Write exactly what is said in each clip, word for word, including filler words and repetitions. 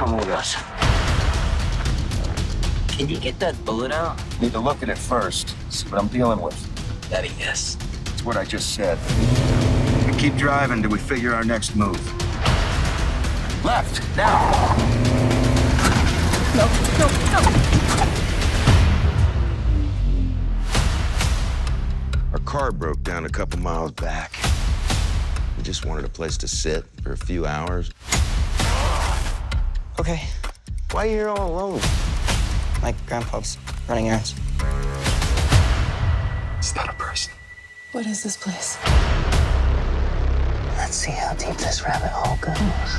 come with us. Can you get that bullet out? Need to look at it first. See what I'm dealing with. Daddy, yes. That's what I just said. And keep driving till we figure our next move. Left, now! No, no, no! Our car broke down a couple miles back. We just wanted a place to sit for a few hours. Okay. Why are you here all alone? My grandpa's running errands. It's not a person. What is this place? Let's see how deep this rabbit hole goes.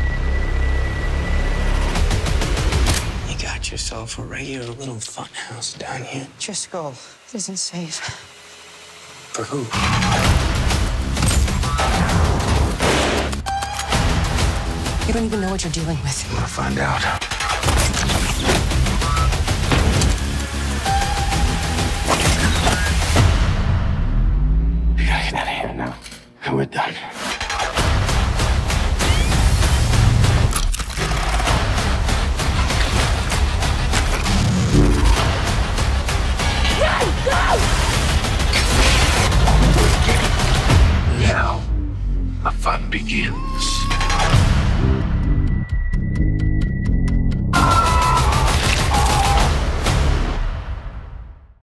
You got yourself a regular little fun house down here. Driscoll isn't safe. For who? You don't even know what you're dealing with. I'm gonna find out. You gotta get out of here now. And we're done. Now, the fun begins.